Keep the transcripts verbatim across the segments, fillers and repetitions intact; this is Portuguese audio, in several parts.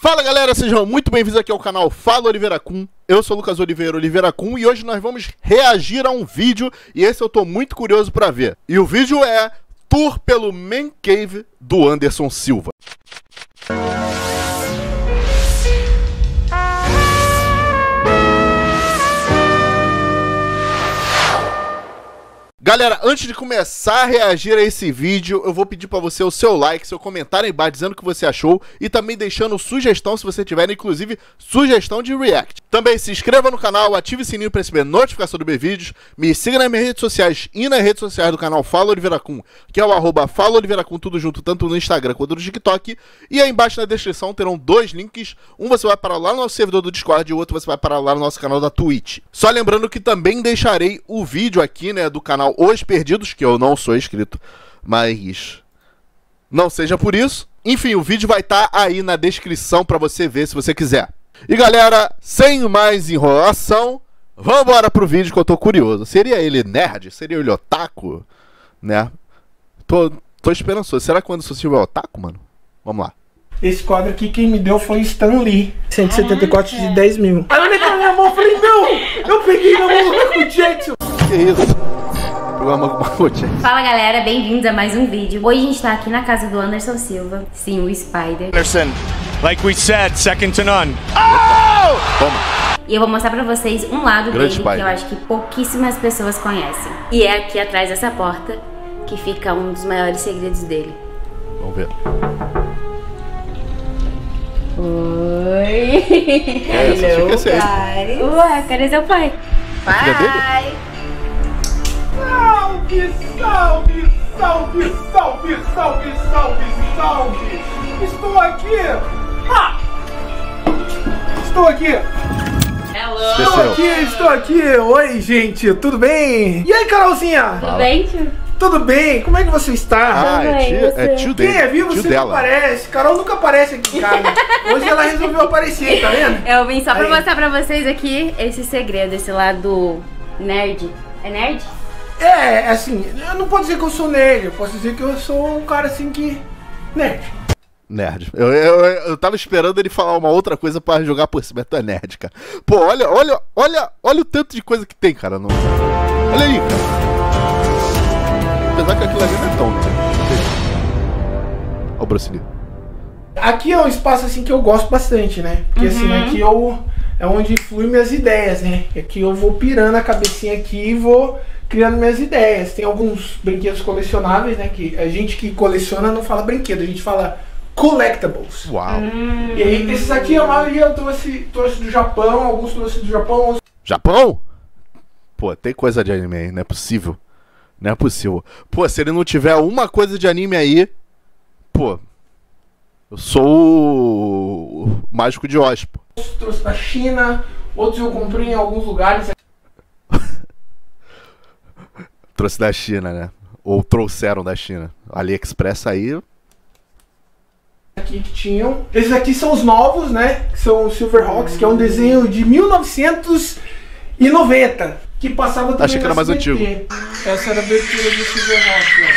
Fala galera, sejam muito bem-vindos aqui ao canal Fala Oliveira Kun. Eu sou o Lucas Oliveira Oliveira Kun e hoje nós vamos reagir a um vídeo e esse eu tô muito curioso pra ver. E o vídeo é Tour pelo Man Cave do Anderson Silva. Galera, antes de começar a reagir a esse vídeo, eu vou pedir pra você o seu like, seu comentário aí embaixo dizendo o que você achou e também deixando sugestão se você tiver, inclusive, sugestão de react. Também se inscreva no canal, ative o sininho pra receber notificação do meus vídeos, me siga nas minhas redes sociais e nas redes sociais do canal Fala Oliveira Kun, que é o arroba Fala Oliveira Kun, tudo junto, tanto no Instagram quanto no TikTok. E aí embaixo na descrição terão dois links, um você vai parar lá no nosso servidor do Discord e o outro você vai parar lá no nosso canal da Twitch. Só lembrando que também deixarei o vídeo aqui, né, do canal Os Perdidos, que eu não sou inscrito, mas não seja por isso. Enfim, o vídeo vai estar aí na descrição pra você ver se você quiser. E galera, sem mais enrolação, vamos embora pro vídeo que eu tô curioso. Seria ele nerd? Seria ele otaku? Né? Tô, tô esperançoso. Será que o Anderson Silva é otaku, mano? Vamos lá. Esse quadro aqui quem me deu foi Stan Lee, cento e setenta e quatro de dez mil. Aí olha na minha mão, eu falei, não! Eu peguei na mão do Michael Jackson! Que isso? Fala galera, bem-vindos a mais um vídeo. Hoje a gente tá aqui na casa do Anderson Silva. Sim, o Spider. Anderson, like we said, second to none. Oh! Toma. E eu vou mostrar pra vocês um lado Grande dele Spider. que eu acho que pouquíssimas pessoas conhecem. E é aqui atrás dessa porta que fica um dos maiores segredos dele. Vamos ver. Oi! É, essa fica esse aí. Ué, cadê seu pai? Pai! Salve, salve, salve, salve, salve, salve, salve! Estou aqui! Ah! Estou aqui! Hello! Estou aqui, estou aqui! Oi, gente, tudo bem? E aí, Carolzinha? Tudo bem, tio? Tudo bem? Como é que você está? Ah, é tio, é tio dele. Quem é vivo tio sempre dela. aparece. Carol nunca aparece aqui em casa. Hoje ela resolveu aparecer, tá vendo? Eu vim só pra Aí. mostrar pra vocês aqui esse segredo, esse lado nerd. É nerd? É, assim, eu não posso dizer que eu sou nerd, eu posso dizer que eu sou um cara assim que... nerd. Nerd. Eu, eu, eu, eu tava esperando ele falar uma outra coisa pra jogar por cima. Tu é nerd, cara. Pô, olha, olha, olha, olha o tanto de coisa que tem, cara. No... Olha aí, cara. Apesar que aquilo ali não é tão, né? Olha o Bruce Lee. Aqui é um espaço assim que eu gosto bastante, né? Porque Uhum. assim, aqui eu, é onde fluem minhas ideias, né? Aqui eu vou pirando a cabecinha aqui e vou criando minhas ideias. Tem alguns brinquedos colecionáveis, né? Que a gente que coleciona não fala brinquedo, a gente fala collectibles. Uau. Hum. E aí, esses aqui, a maioria eu trouxe, trouxe do Japão, alguns trouxe do Japão, outros... Japão? Pô, tem coisa de anime aí, não é possível. Não é possível. Pô, se ele não tiver uma coisa de anime aí, pô, eu sou o, o mágico de Oz, pô. trouxe da China, outros eu comprei em alguns lugares. Trouxe da China, né? Ou trouxeram da China. AliExpress aí. Aqui que tinham. Esses aqui são os novos, né? Que são os Silverhawks, que é um desenho de mil novecentos e noventa. Que passava também Achei que era no mais S B T. antigo. Essa era a abertura do Silverhawks, né?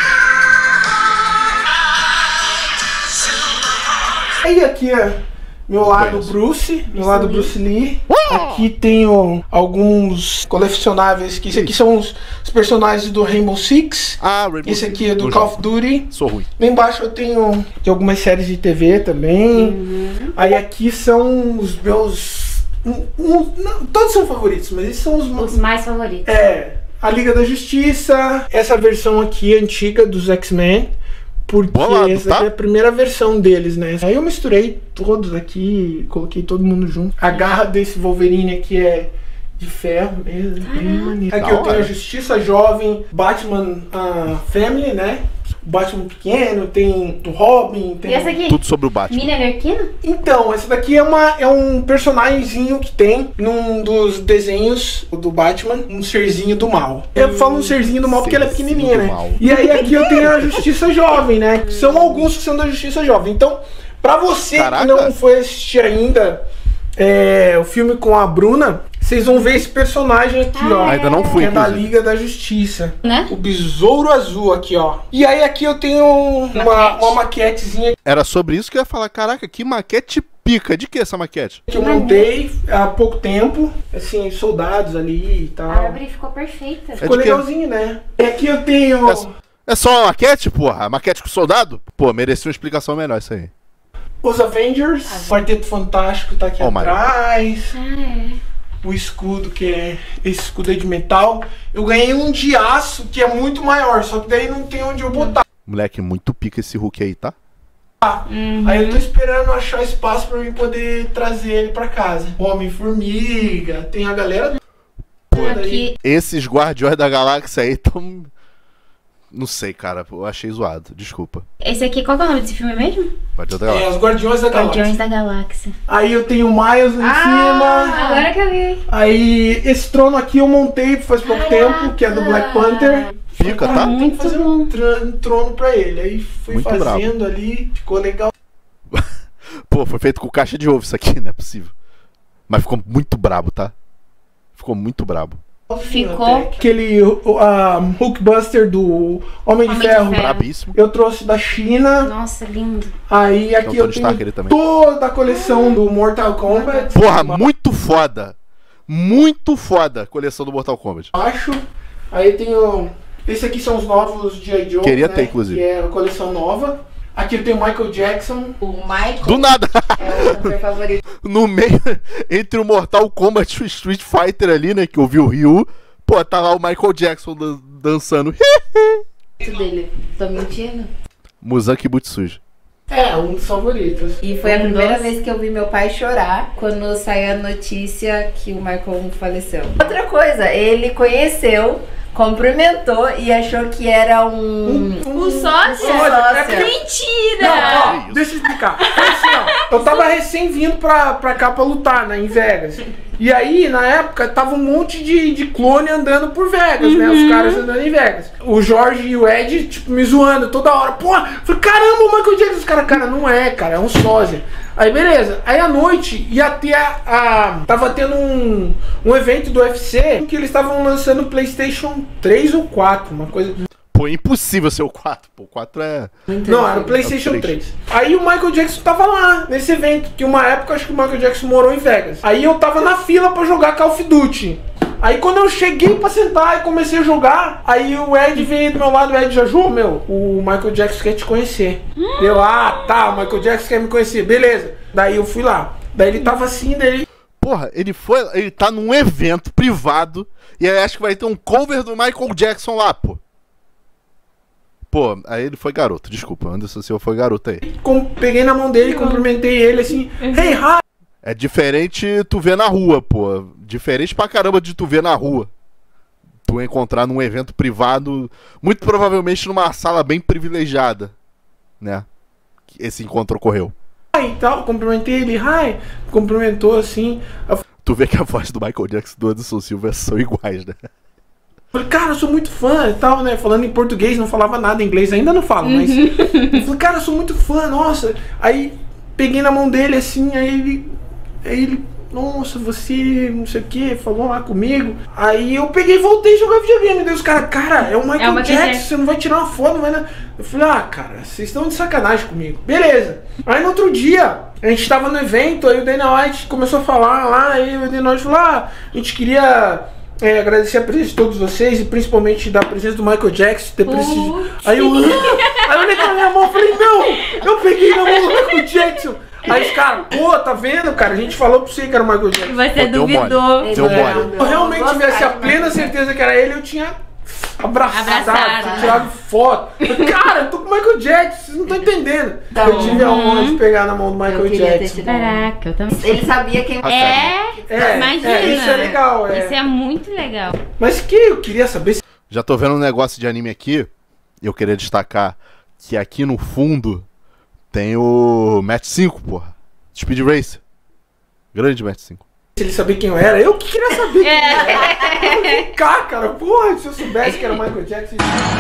Aí aqui é meu lado Conheço. Bruce, meu lado Bruce Lee. Aqui tenho alguns colecionáveis, que esse aqui são os, os personagens do Rainbow Six. Ah, Rainbow Esse aqui é do Six. Call of Duty. Sou ruim. Lá embaixo eu tenho de algumas séries de T V também. Uhum. Aí aqui são os meus... Um, um, não, todos são favoritos, mas esses são os... Os mais favoritos. É, a Liga da Justiça. Essa versão aqui antiga dos X-Men. Porque Bolado, essa tá? aqui é a primeira versão deles, né? Aí eu misturei todos aqui, coloquei todo mundo junto. A garra desse Wolverine aqui é de ferro mesmo, bem maneiro. Aqui Da eu tenho hora. a Justiça Jovem, Batman uh, Family, né? O Batman pequeno, tem o Robin, tem... E essa aqui? Tudo sobre o Batman. Mini Arlequina? Então, essa daqui é, uma, é um personagemzinho que tem num dos desenhos do Batman, um serzinho do mal. Eu falo um serzinho do mal porque ela é Serzinho pequenininha, do né? mal. E aí aqui eu tenho a Justiça Jovem, né? Que são alguns que são da Justiça Jovem. Então, pra você Caraca. que não foi assistir ainda é, o filme com a Bruna, vocês vão ver esse personagem aqui, Ah, ó. Ainda não fui, Que é da inclusive. Liga da Justiça. Né? O Besouro Azul aqui, ó. E aí aqui eu tenho uma, Maquete. uma maquetezinha Era sobre isso que eu ia falar. Caraca, que maquete pica. De que essa maquete? que eu montei há pouco tempo. Assim, soldados ali e tal. A árvore ficou perfeita. É Ficou de quê? legalzinho, né? E aqui eu tenho... É, é só uma maquete, porra? A maquete com soldado? Pô, merecia uma explicação melhor isso aí. Os Avengers. O Quarteto Fantástico tá aqui Oh, my atrás. Ah, é. O escudo, que é esse escudo aí de metal. Eu ganhei um de aço, que é muito maior. Só que daí não tem onde eu botar. Moleque, muito pica esse Hulk aí, tá? Aí eu tô esperando achar espaço pra mim poder trazer ele pra casa. Homem-Formiga, tem a galera do... toda aí. Aqui, Esses Guardiões da Galáxia aí tão... Não sei, cara. Eu achei zoado. Desculpa. esse aqui, qual que é o nome desse filme mesmo? Guardiões da É, Galáxia. os Guardiões da Galáxia. Guardiões da Galáxia. Aí eu tenho o Miles lá em cima. Agora que eu vi. Aí esse trono aqui eu montei faz pouco tempo, que é do Black Panther. Pica, tá? Tem que fazer um, tra- um trono pra ele. Aí fui Muito fazendo ali, ficou legal. Pô, foi feito com caixa de ovo isso aqui, não é possível. Mas ficou muito brabo, tá? Ficou muito brabo. Ficou. Até. Aquele uh, Hulkbuster do Homem de Homem de Ferro. Ferro. Brabíssimo. Eu trouxe da China. Nossa, lindo. Aí aqui Tony eu Stark tenho ele também. toda a coleção do Mortal Kombat. Porra, muito foda. Muito foda a coleção do Mortal Kombat. Acho. Aí eu tenho... Esse aqui são os novos G I. Joe. Queria né, ter, inclusive. Que é a coleção nova. Aqui eu tenho Michael Jackson. O Michael Do nada. é o cantor favorito. No meio, entre o Mortal Kombat e o Street Fighter ali, né? Que eu vi o Ryu. Pô, tá lá o Michael Jackson dan- dançando. dele. Tô mentindo? Muzan que boot sujo. É, um dos favoritos. E foi a primeira Nossa. vez que eu vi meu pai chorar quando saiu a notícia que o Michael faleceu. Outra coisa, ele conheceu, cumprimentou e achou que era um... O sócio? sócio. Mentira! Não, ó, isso? deixa eu explicar. Foi assim, ó. Eu tava recém vindo pra, pra cá pra lutar, né, em Vegas. E aí, na época, tava um monte de, de clone andando por Vegas, né? Os caras andando em Vegas. O Jorge e o Ed, tipo, me zoando toda hora. Pô, eu falei, caramba, o Michael Jackson. Os caras, cara, não é, cara, é um sósia. Aí, beleza. Aí, à noite, ia ter a... a- tava tendo um, um evento do U F C que eles estavam lançando o PlayStation três ou quatro, uma coisa... Pô, impossível ser o quatro. Pô, o quatro é... Não, era o PlayStation É o três. três. Aí o Michael Jackson tava lá, nesse evento, que uma época acho que o Michael Jackson morou em Vegas. Aí eu tava na fila pra jogar Call of Duty. Aí quando eu cheguei pra sentar e comecei a jogar, aí o Ed veio do meu lado, o Ed já jogou, meu, o Michael Jackson quer te conhecer. Eu, ah, tá, o Michael Jackson quer me conhecer, beleza. Daí eu fui lá. Daí ele tava assim, daí ele... Porra, ele foi... Ele tá num evento privado e aí acho que vai ter um cover do Michael Jackson lá, pô. Pô, aí ele foi garoto, desculpa, Anderson Silva foi garoto aí. com- peguei na mão dele, cumprimentei ele assim, hey, hi! É diferente tu ver na rua, pô. Diferente pra caramba de tu ver na rua. Tu encontrar num evento privado, muito provavelmente numa sala bem privilegiada, né? Que esse encontro ocorreu. E tal, cumprimentei ele, hi! Cumprimentou assim. Eu Tu vê que a voz do Michael Jackson e do Anderson Silva são iguais, né? falei, cara, eu sou muito fã e tal, né? Falando em português, não falava nada em inglês, ainda não falo, mas. Eu falei, cara, eu sou muito fã, nossa. Aí peguei na mão dele assim, aí ele. Aí ele, nossa, você não sei o que, falou lá comigo. Aí eu peguei e voltei a jogar videogame. Daí os caras, cara, é o Michael É o Michael Jackson, Jackson. você não vai tirar uma foto, não vai nada. Eu falei, ah, cara, vocês estão de sacanagem comigo. Beleza. Aí no outro dia, a gente tava no evento, aí o Dana White começou a falar lá, aí o Dana White falou, ah, a gente queria. É, agradecer a presença de todos vocês e principalmente da presença do Michael Jackson. Ter preciso... Aí eu, aí eu olhei pra minha mão e falei, não, eu peguei na mão do Michael Jackson. Aí os caras, pô, tá vendo, cara? A gente falou pra você que era o Michael Jackson. Você Pô, deu mole. duvidou. Deu É, mole. se eu realmente tivesse a plena certeza que era ele, eu tinha abraçado, Abraçado. tinha tirado foto. Cara, eu tô com o Michael Jackson, vocês não estão entendendo. Tá eu bom. tive a honra de pegar na mão do Eu Michael queria ter Jackson. tido. Caraca, eu também. Ele sabia quem... É, É, imagina. é, isso é legal. É. Isso é muito legal. Mas que eu queria saber se Já tô vendo um negócio de anime aqui. E eu queria destacar que aqui no fundo tem o Match cinco, porra. Speed Racer. Grande Match cinco. ele sabia quem eu era. Eu que queria saber quem eu era. Vem cá, cara. Porra, se eu soubesse que era o Michael Jackson.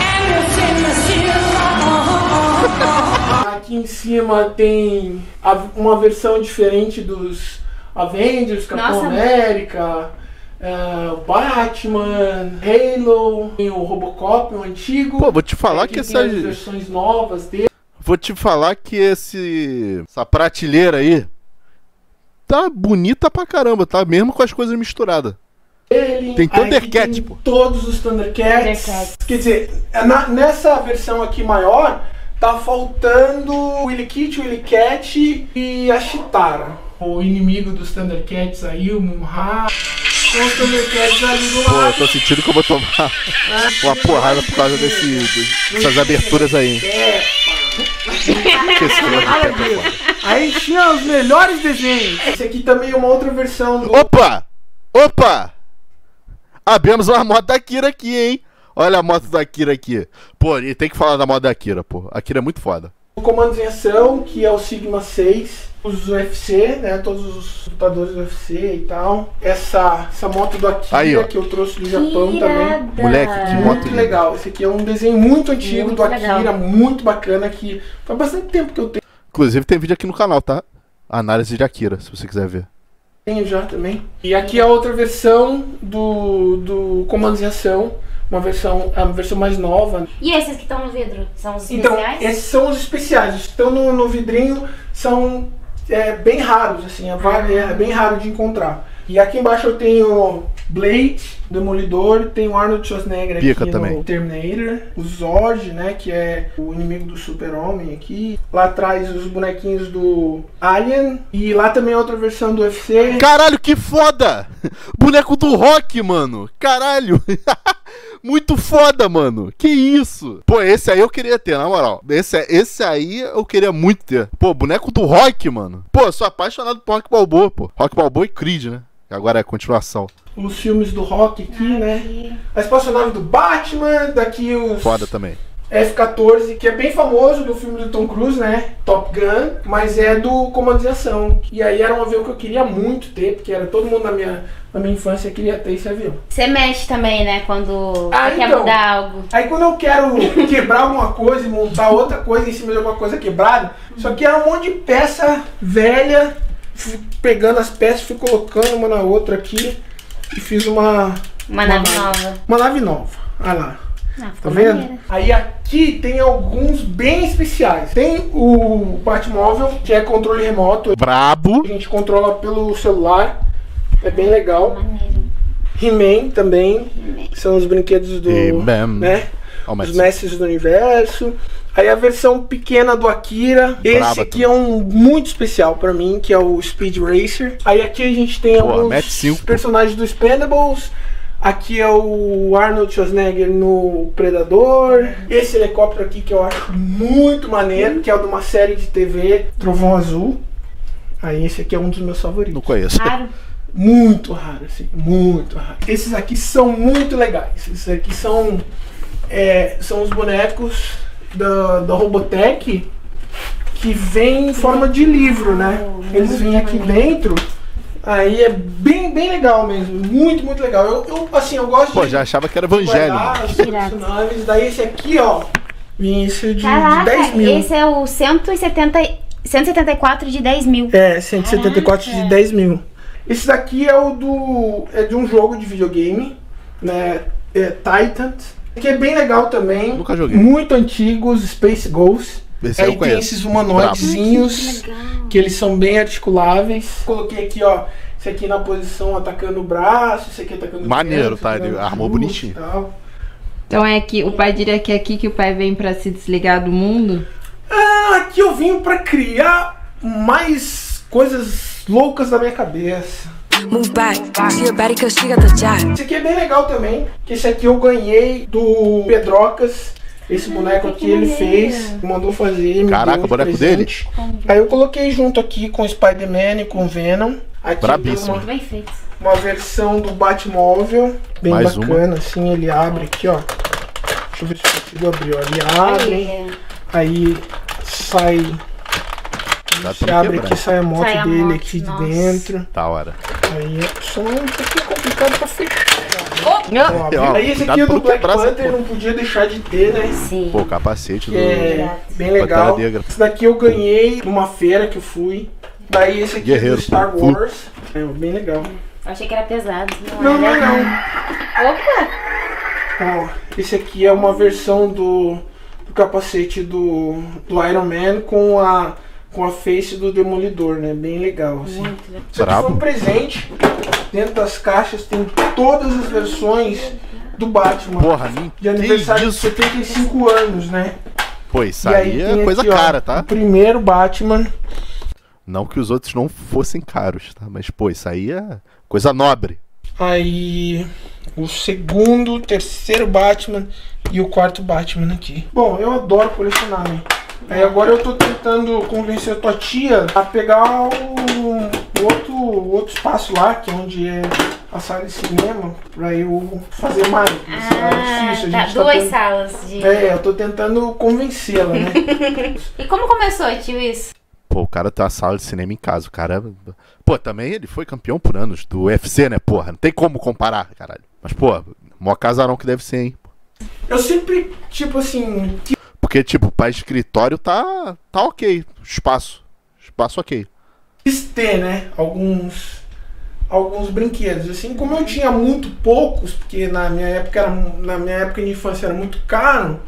Aqui em cima tem a- uma versão diferente dos Avengers, Capitão Nossa. América. uh, Batman, Halo, tem o Robocop, o antigo. Pô, vou te falar é, que, que essas as versões novas dele. Vou te falar que esse essa prateleira aí tá bonita pra caramba, tá? Mesmo com as coisas misturadas. Ele, tem Thundercat, pô. Todos os Thundercats. Thundercats. Quer dizer, na, nessa versão aqui maior, tá faltando o Willy Kit, o Willy Cat e a Chitara. O inimigo dos Thundercats aí, o Munra. Com os Thundercats ali do lado. Pô, eu tô sentindo que eu vou tomar uma porrada por causa desse, dessas aberturas aí. É, aí tinha os melhores desenhos. Esse aqui também é uma outra versão do... Opa! Opa! Abrimos uma moto da Kira aqui, hein? Olha a moto da Kira aqui. Pô, e tem que falar da moto da Kira, pô. A Kira é muito foda. O Comandos em Ação, que é o Sigma seis. Os U F C, né? Todos os lutadores do U F C e tal. Essa, essa moto do Akira aí, que eu trouxe do Japão que também. irada. Moleque, que muito moto legal. Esse aqui é um desenho muito antigo muito do Akira, legal. muito bacana. Que faz bastante tempo que eu tenho. Inclusive tem vídeo aqui no canal, tá? Análise de Akira, se você quiser ver. Tenho já também. E aqui é a outra versão do, do Comandos em Ação. Uma versão, a versão mais nova. E esses que estão no vidro? São os Então, especiais? esses são os especiais. Os que estão no, no vidrinho são é, bem raros, assim, é, é bem raro de encontrar. E aqui embaixo eu tenho Blade, Demolidor, tem o Arnold Schwarzenegger Pica aqui também. no Terminator, o Zod, né, que é o inimigo do Super-Homem aqui. Lá atrás os bonequinhos do Alien e lá também outra versão do U F C. Caralho, que foda! Boneco do Rock, mano! Caralho! Muito foda, mano! Que isso? Pô, esse aí eu queria ter, na moral. Esse, esse aí eu queria muito ter. Pô, boneco do Rock, mano. Pô, eu sou apaixonado por Rock Balboa, pô. Rock Balboa e Creed, né? Que agora é a continuação. Os filmes do Rock aqui, né? A espaçonave do Batman, daqui os... Foda também. F quatorze, que é bem famoso do filme do Tom Cruise, né? Top Gun, mas é do Comandos em Ação. E aí era um avião que eu queria muito ter, porque era todo mundo na minha, na minha infância queria ter esse avião. Você mexe também, né? Quando Ah, você quer então. mudar algo. Aí quando eu quero quebrar alguma coisa e montar outra coisa em cima de alguma coisa quebrada, só que era um monte de peça velha, fui pegando as peças, fui colocando uma na outra aqui e fiz uma... Uma nave nova. Uma nave nova, olha lá. Ah, Tá ficou vendo? maneiro. Aí aqui tem alguns bem especiais. Tem o Batmóvel, que é controle remoto. Brabo. A gente controla pelo celular. É bem legal. Maneiro. He-Man também. São os brinquedos do... He-Man. né? Ó, mas- Os mestres do universo. Aí a versão pequena do Akira. Esse Braba aqui é um muito especial pra mim, que é o Speed Racer. Aí aqui a gente tem Pô, alguns mete cinco, pô. personagens do Expendables. Aqui é o Arnold Schwarzenegger no Predador. Esse helicóptero aqui que eu acho muito maneiro, que é o de uma série de T V, Trovão Azul. Aí esse aqui é um dos meus favoritos. Não conheço. Raro. Muito raro, assim, muito raro. Esses aqui são muito legais. Esses aqui são, é, são os bonecos da, da Robotech que vêm em forma de livro, né? Eles vêm aqui dentro. Aí é bem, bem legal mesmo. Muito, muito legal. Eu, eu assim, eu gosto Pô, de já achava que era evangelho. guardar os Irado. colecionáveis. Daí esse aqui, ó, vinha esse de, de Caraca, dez mil. esse é o cento e setenta, cento e setenta e quatro de dez mil. É, cento e setenta e quatro Caraca. de dez mil. Esse daqui é o do. É de um jogo de videogame, né? É Titans. Que é bem legal também. Nunca joguei. Muito antigo, os Space Ghosts. Esse Aí eu tem conheço. esses humanoidezinhos Que legal. que eles são bem articuláveis. Coloquei aqui, ó. Esse aqui na posição atacando o braço, esse aqui atacando o Maneiro, braço, tá? atacando Ele o armou chute bonitinho. e tal. Então é aqui, o pai diria que é aqui que o pai vem pra se desligar do mundo? Ah, aqui eu vim pra criar mais coisas loucas na minha cabeça. Move back to your body cause she got the job. Esse aqui é bem legal também, que esse aqui eu ganhei do Pedrocas. Esse boneco aqui ele fez, mandou fazer, me Caraca, deu o de boneco presente. Aí eu coloquei junto aqui com o Spider-Man e com o Venom. Aqui Brabíssimo. tem Muito bem feito. uma, uma versão do Batmóvel, bem Mais bacana, assim, ele abre aqui, ó. Deixa eu ver se eu consigo abrir, ó. Ele abre, Aí, aí sai... Dá Você pra abre quebrar. aqui, sai a moto Sai a dele moto, aqui nossa. de dentro. Da hora. Aí é só um pouquinho complicado pra fechar. Oh, Ó, Aí esse cuidado aqui é pra do não Black quebrar essa Panther, porra. não podia deixar de ter, né? sim. Pô, capacete do... Que é bem legal. Pantera Negra. Esse daqui eu ganhei numa feira que eu fui. Daí esse aqui é Guerreiro, do Star pô. Wars. É bem legal. Eu achei que era pesado. Não, não, era. não. Opa! Ó, esse aqui é uma versão do, do capacete do, do Iron Man com a, com a face do Demolidor, né? Bem legal, assim. Muito legal. Isso aqui foi um presente. Dentro das caixas tem todas as versões do Batman. Porra, de aniversário de isso? setenta e cinco anos, né? Pô, isso E aí é tem coisa aqui, ó, cara, tá? O primeiro Batman. Não que os outros não fossem caros, tá? Mas, pô, isso aí é coisa nobre. Aí o segundo, o terceiro Batman e o quarto Batman aqui. Bom, eu adoro colecionar, né? Aí agora eu tô tentando convencer a tua tia a pegar o, o outro, o outro espaço lá, que é onde é a sala de cinema, pra eu fazer mais. Isso é Ah, difícil, a tá. gente tá Duas tentando- salas de... É, eu tô tentando convencê-la, né? E como começou, tio, isso? Pô, o cara tem uma sala de cinema em casa. O cara. Pô, também ele foi campeão por anos do U F C, né, porra? Não tem como comparar, caralho. Mas, pô, mó casarão que deve ser, hein? Eu sempre, tipo assim, Porque, tipo, pra escritório tá. tá ok. Espaço. Espaço ok. quis ter, né, alguns alguns brinquedos. Assim, como eu tinha muito poucos, porque na minha época era, na minha época de infância era muito caro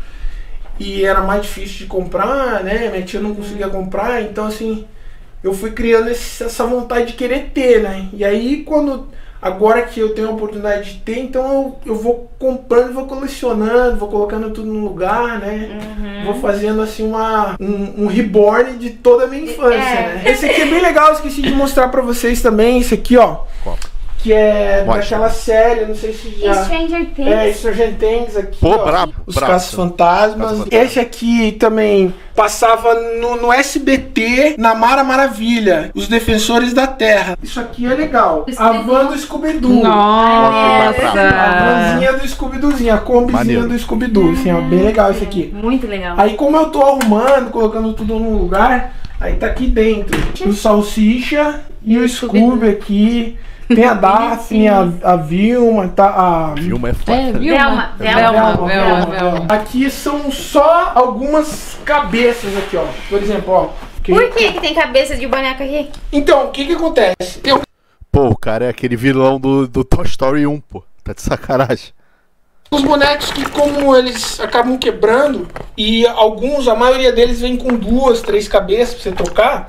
e era mais difícil de comprar, né? Minha tia não conseguia comprar, então assim, eu fui criando esse, essa vontade de querer ter, né? E aí quando agora que eu tenho a oportunidade de ter, então eu, eu vou comprando, vou colecionando, vou colocando tudo no lugar, né? Vou fazendo assim uma, um, um reborn de toda a minha infância, É. né? Esse aqui é bem legal, eu esqueci de mostrar pra vocês também, esse aqui, ó. Qual? Que é Mostra. daquela série, não sei se já... Stranger Things. É, Stranger Things aqui, Pô, ó. brabo, Os brabo. Caça-Fantasmas. Caça-Fantasma. Esse aqui também passava no, no S B T, na Mara Maravilha, Os Defensores da Terra. Isso aqui é legal. A Scooby-Doo. van do Scooby-Doo. Nossa. A vanzinha do Scooby-Doozinho, a combizinha Maneiro. do Scooby-Doo. Assim, ó, bem legal esse aqui. Muito legal. Aí como eu tô arrumando, colocando tudo num lugar, aí tá aqui dentro o Salsicha e o Scooby aqui. Tem a Daphne, a, a Vilma, tá, a... Vilma é foda. É, viu? Velma, Velma. Velma, Velma, Velma. Aqui são só algumas cabeças aqui, ó. Por exemplo, ó. que- Por que que tem cabeça de boneco aqui? Então, o que que acontece? Tem Pô, o cara é aquele vilão do, do Toy Story um, pô. Tá de sacanagem. os bonecos que, como eles acabam quebrando, e alguns, a maioria deles vem com duas, três cabeças pra você trocar,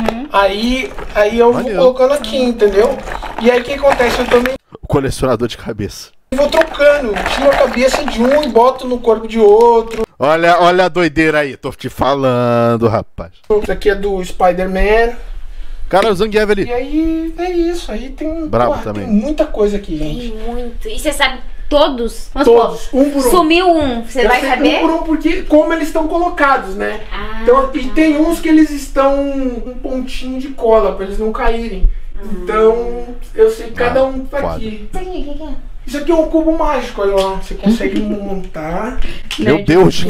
aí, aí eu Maneiro. vou colocando aqui, entendeu? E aí o que acontece? Eu também O colecionador de cabeça. vou trocando, tiro a cabeça de um e boto no corpo de outro. Olha, olha a doideira aí. Tô te falando, rapaz. Isso aqui é do Spider-Man. Cara, o Zangief ali. E aí é isso, aí tem, Brabo porra, também. tem muita coisa aqui, gente. Tem muito. E você sabe todos? Vamos Todos, supor, um por um. sumiu um, você Eu vai sei saber? um por um porque como eles estão colocados, né? Ah, Então, e tem uns que eles estão um pontinho de cola pra eles não caírem. Então, eu sei que cada um tá foda. aqui. Isso aqui, o que que é? Isso aqui é um cubo mágico, olha lá. Você consegue montar. Meu Deus.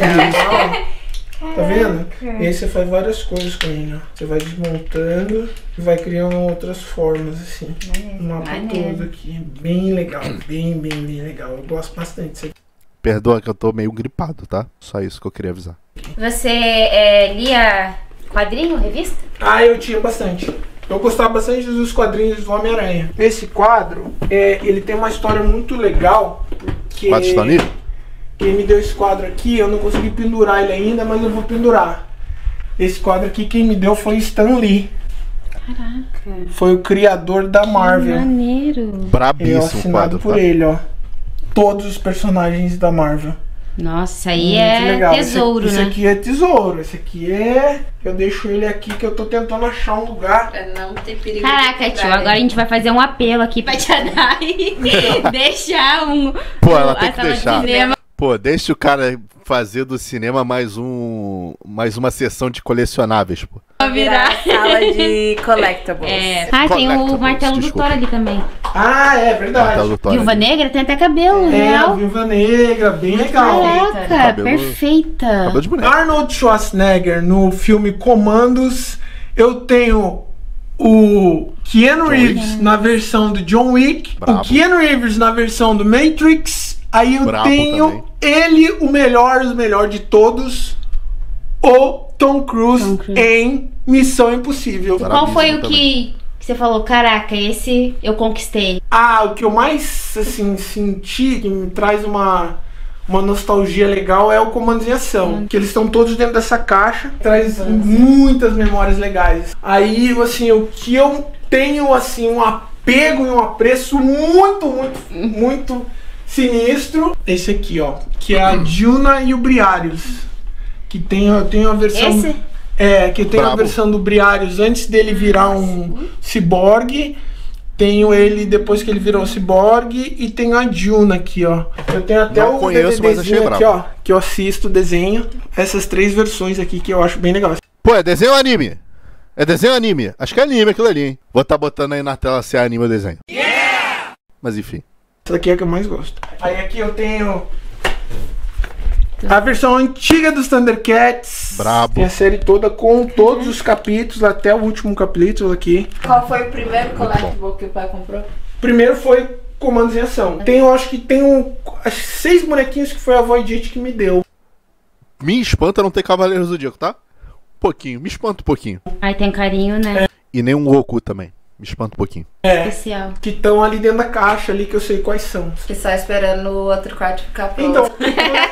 Tá vendo? E aí você faz várias coisas com ele, ó. Você vai desmontando e vai criando outras formas, assim. O mapa maneiro. todo aqui. Bem legal, bem, bem, bem legal. Eu gosto bastante disso aqui. Perdoa que eu tô meio gripado, tá? Só isso que eu queria avisar. Você é, lia quadrinho, revista? Ah, eu tinha bastante. Eu gostava bastante dos quadrinhos do Homem-Aranha. Esse quadro, é, ele tem uma história muito legal. Que Quatro estão ali? Quem me deu esse quadro aqui, eu não consegui pendurar ele ainda, mas eu vou pendurar. Esse quadro aqui, quem me deu foi Stan Lee. Caraca. Foi o criador da Marvel. Maneiro. Ele é Brabíssimo assinado quadro, por tá? ele, ó. Todos os personagens da Marvel. Nossa, aí Muito é legal. tesouro, esse, né? Esse aqui é tesouro. Esse aqui é... Eu deixo ele aqui que eu tô tentando achar um lugar. Pra não ter perigo. Caraca, de tio, quebrar, agora a gente vai fazer um apelo aqui pra tia Dai deixar um. Pô, ela a tem que sala de deixar. cinema. Pô, deixa o cara fazer do cinema mais um. Mais uma sessão de colecionáveis, pô. Pra virar a sala de collectibles. É. Ah, tem o Collectibles, martelo do desculpa. Thor ali também. Ah, é verdade. Martelo do Thor Viúva ali. Negra tem até cabelo, É, a real. Viúva Negra, bem legal. Caraca, Cabelo- perfeita. Cabelo de boneco. Arnold Schwarzenegger no filme Comandos. Eu tenho o Keanu Reeves na versão do John Wick, Brabo. o Keanu Reeves na versão do Matrix. Aí eu Brabo tenho também. ele, o melhor, o melhor de todos, o Tom Cruise, Tom Cruise. em Missão Impossível. Brabo. Qual foi o Brabíssimo que que você falou, caraca, esse eu conquistei? Ah, o que eu mais, assim, senti, que me traz uma, uma nostalgia legal é o Comandos em Ação. Hum. Que eles estão todos dentro dessa caixa, traz hum. muitas memórias legais. Aí, assim, o que eu tenho, assim, um apego e um apreço muito, muito, hum. muito sinistro, esse aqui, ó, que é a Duna e o Briareus. Que tem, eu tenho a versão... Esse? É, que tem Bravo. a versão do Briareus antes dele virar um ciborgue. Tenho ele depois que ele virou um ciborgue. E tenho a Duna aqui, ó. Eu tenho até Não o conheço, mas achei DVDzinho aqui, brabo. ó. Que eu assisto o desenho. Essas três versões aqui que eu acho bem legal. Pô, é desenho ou anime? É desenho ou anime? Acho que é anime aquilo ali, hein? Vou tá botando aí na tela se é anime ou desenho. Yeah! Mas enfim. Essa daqui é a que eu mais gosto. Aí aqui eu tenho a versão antiga dos Thundercats. Brabo. Tem a série toda com todos os capítulos, até o último capítulo aqui. Qual foi o primeiro collectible que o pai comprou? Primeiro foi Comandos em Ação. Tem, eu acho que tem um, acho que seis bonequinhos que foi a Voidit que me deu. Me espanta não ter Cavaleiros do Zodíaco, tá? Um pouquinho, me espanta um pouquinho. Aí tem carinho, né? E nem um Goku também. Me espanta um pouquinho. É, Especial. que estão ali dentro da caixa ali que eu sei quais são. Que só esperando o outro quarto ficar pronto. Então, eu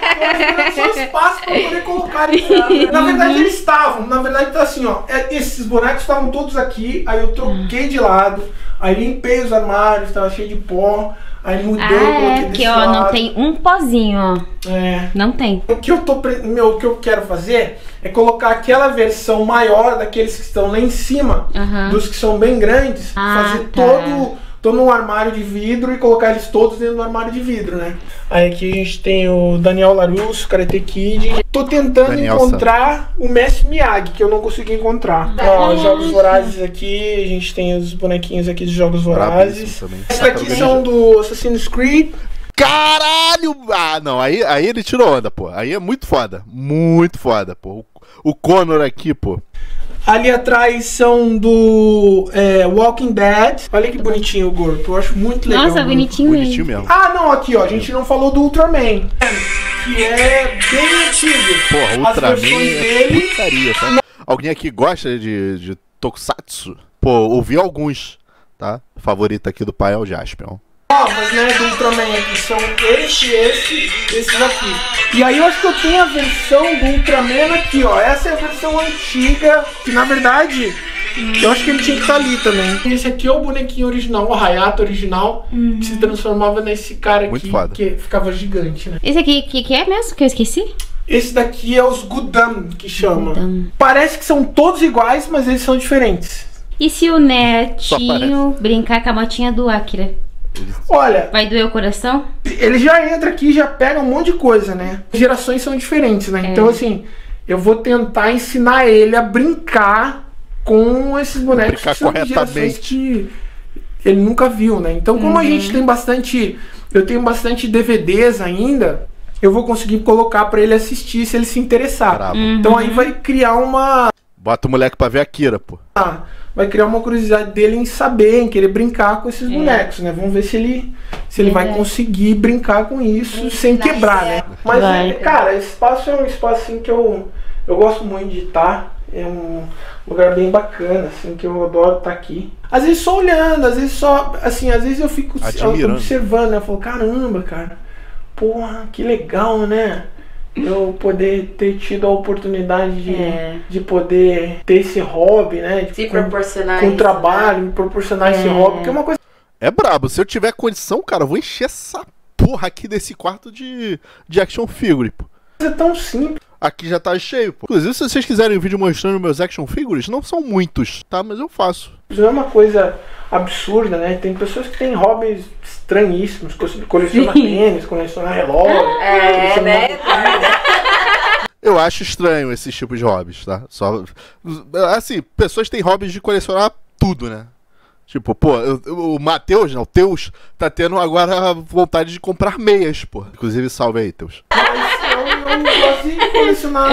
tô esperando só espaço pra poder colocar eles. Na verdade eles estavam, na verdade tá assim, ó. é, Esses bonecos estavam todos aqui, aí eu troquei de lado, aí limpei os armários, tava cheio de pó, aí mudei, Ah, coloquei é, desse porque ó, lado. não tem um pozinho, ó. É. Não tem. O que eu tô, pre- meu, o que eu quero fazer é colocar aquela versão maior daqueles que estão lá em cima, Aham. dos que são bem grandes, Ah, fazer tá. todo, todo um armário de vidro e colocar eles todos dentro do armário de vidro, né? Aí aqui a gente tem o Daniel LaRusso, Karate Kid. Tô tentando Daniel encontrar o Mestre Miyagi, que eu não consegui encontrar. Ó, os Jogos Vorazes aqui, a gente tem os bonequinhos aqui dos Jogos Vorazes. Brabíssimo também. Esses daqui são do Assassin's Creed. Caralho! Ah, não, aí, aí ele tirou onda, pô. Aí é muito foda. Muito foda, pô. O, o Connor aqui, pô. Ali atrás são do é, Walking Dead. Olha que bonitinho o corpo, eu acho muito legal. Nossa, o bonitinho, Bonitinho mesmo. mesmo. Ah, não, aqui ó, a gente não falou do Ultraman, que é bem antigo. Porra, As Ultraman versões é dele. putaria, tá? Alguém aqui gosta de, de Tokusatsu? Pô, ouvi alguns, tá? Favorito aqui do pai é o Jaspion. Novas, né, do Ultraman, que são esse, esse, esses aqui. E aí eu acho que eu tenho a versão do Ultraman aqui, ó. Essa é a versão antiga, que na verdade, eu acho que ele tinha que estar ali também. Esse aqui é o bonequinho original, o Hayato original, que se transformava nesse cara Muito aqui, foda. que ficava gigante, né? Esse aqui, que, que é mesmo? Que eu esqueci? Esse daqui é os Gundam, que chama. Gundam. Parece que são todos iguais, mas eles são diferentes. E se o Só netinho brincar com a motinha do Akira? Olha, Vai doer o coração? ele já entra aqui e já pega um monte de coisa, né? As gerações são diferentes, né? É. Então, assim, eu vou tentar ensinar ele a brincar com esses bonecos Brincar que são de gerações corretamente. que ele nunca viu, né? Então, como a gente tem bastante... Eu tenho bastante D V Ds ainda, eu vou conseguir colocar pra ele assistir se ele se interessar. Brabo. Então aí vai criar uma... Bota o moleque pra ver Akira, pô. Vai criar uma curiosidade dele em saber, em querer brincar com esses bonecos, né? Vamos ver se ele, se ele vai Verdade. conseguir brincar com isso sem ensinar quebrar, né? certo. Mas, Vai. é, cara, esse espaço é um espaço assim que eu, eu gosto muito de estar. É um lugar bem bacana, assim, que eu adoro estar aqui. Às vezes só olhando, às vezes só, assim, às vezes eu fico Admirando. observando, né? Eu falo, caramba, cara, porra, que legal, né? Eu poder ter tido a oportunidade de, É. de poder ter esse hobby, né? De- Se com- proporcionar com isso, trabalho, né? me proporcionar esse É. hobby, que é uma coisa É brabo. Se eu tiver condição, cara, eu vou encher essa porra aqui desse quarto de, de action figure, pô. tão simples. Aqui já tá cheio, pô. Inclusive, se vocês quiserem um vídeo mostrando meus action figures, não são muitos, tá? Mas eu faço. Não é uma coisa absurda, né? Tem pessoas que têm hobbies estranhíssimos, co- colecionar tênis, colecionar relógio. É, colecionar- né? Eu acho estranho esses tipos de hobbies, tá? Só. Assim, pessoas têm hobbies de colecionar tudo, né? Tipo, pô, eu- eu- o Matheus, não, o Teus, tá tendo agora vontade de comprar meias, pô. Inclusive, salve aí, Teus. Mas eu, eu gosto de colecionar,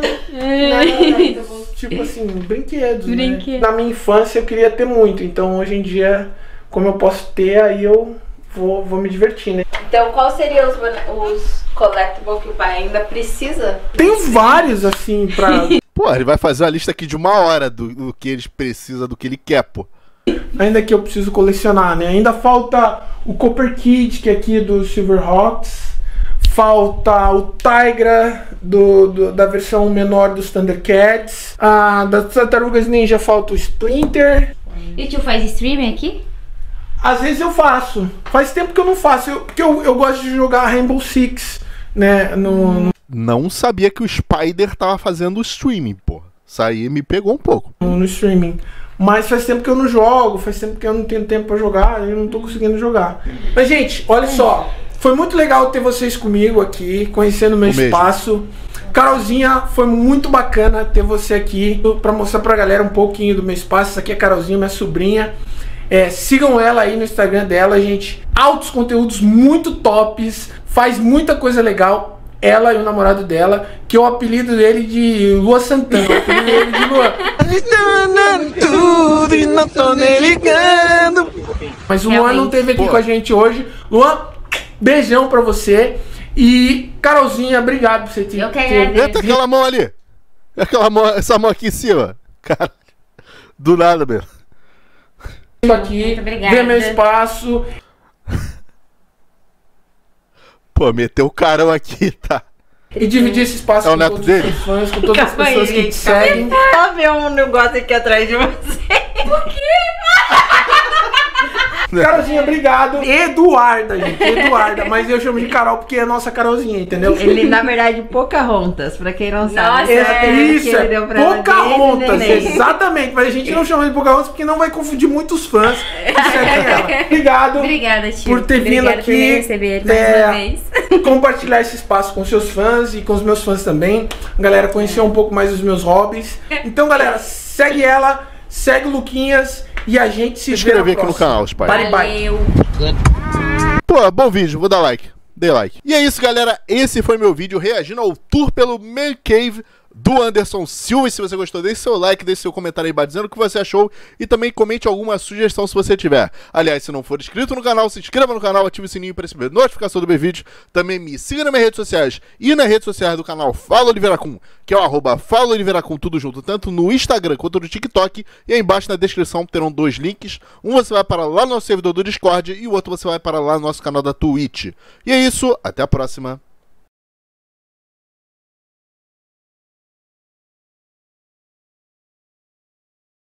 né, tipo assim, brinquedos, né? Brinquedo. Na minha infância eu queria ter muito, então hoje em dia, como eu posso ter, aí eu vou, vou me divertir, né? Então, qual seriam os, bone- os collectibles que o pai ainda precisa? Tenho vários, assim, pra... Pô, ele vai fazer uma lista aqui de uma hora do, do que eles precisam, do que ele quer, pô. ainda que eu preciso colecionar, né? Ainda falta o Copper Kid, que é aqui do Silverhawks. Falta o Tigra do, do, da versão menor dos Thundercats. Ah, das Tartarugas Ninja falta o Splinter. E tu faz streaming aqui? Às vezes eu faço. Faz tempo que eu não faço, eu, porque eu, eu gosto de jogar Rainbow Six, né? No, no, Não sabia que o Spider tava fazendo streaming, pô. Isso aí me pegou um pouco. no streaming. Mas faz tempo que eu não jogo, faz tempo que eu não tenho tempo pra jogar, eu não tô conseguindo jogar. Mas, gente, olha só. Foi muito legal ter vocês comigo aqui, conhecendo o meu Um beijo. espaço. Carolzinha, foi muito bacana ter você aqui pra mostrar pra galera um pouquinho do meu espaço. Essa aqui é a Carolzinha, minha sobrinha. É, sigam ela aí no Instagram dela, gente. Altos conteúdos muito tops, faz muita coisa legal. Ela e o namorado dela, que é o apelido dele de Lua Santana. O apelido dele de Lua. Tudo e não tô nem ligando. Mas o Luan não Realmente. esteve aqui Pô. com a gente hoje. Luan, beijão pra você. E Carolzinha, obrigado por você ter. Eu que ter- agradeço. Eita, aquela mão ali. Aquela mão, essa mão aqui em cima. Cara, do nada mesmo. vindo aqui, Muito obrigada. ver meu espaço. Pô, meteu o carão aqui, tá? E dividir esse espaço É o com neto todos dele? os seus fãs, com todas as Calma aí, pessoas que te gente, calma aí. seguem. Só ver um negócio aqui atrás de você. Carolzinha, obrigado. Eduarda, gente. Eduarda. Mas eu chamo de Carol porque é a nossa Carolzinha, entendeu? Ele, na verdade, Pocahontas, pra quem não sabe. Nossa, esse é o é, apelido Isso, que ele é deu pra ela Pocahontas, desde neném. exatamente. Mas a gente não chama de Pocahontas porque não vai confundir muitos fãs que seguem ela. Obrigado Obrigada, tio. por ter vindo Obrigada por me aqui. receber mais é, uma vez. compartilhar esse espaço com seus fãs e com os meus fãs também. Galera, conhecer um pouco mais dos meus hobbies. Então, galera, segue ela, segue o Luquinhas e a gente se Se vê na inscrever aqui no próxima. canal, Spy. Bye, bye. Valeu. Pô, bom vídeo, vou dar like. Dê like. E é isso, galera. Esse foi meu vídeo reagindo ao tour pelo Man Cave do Anderson Silva. E se você gostou, deixe seu like, deixe seu comentário aí embaixo dizendo o que você achou. E também comente alguma sugestão se você tiver. Aliás, se não for inscrito no canal, se inscreva no canal, ative o sininho para receber notificação do meu vídeo. Também me siga nas minhas redes sociais e nas redes sociais do canal Fala Oliveira Kun, que é o arroba Fala Oliveira Kun, tudo junto, tanto no Instagram quanto no TikTok. E aí embaixo na descrição terão dois links. Um você vai para lá no nosso servidor do Discord e o outro você vai para lá no nosso canal da Twitch. E é isso, até a próxima.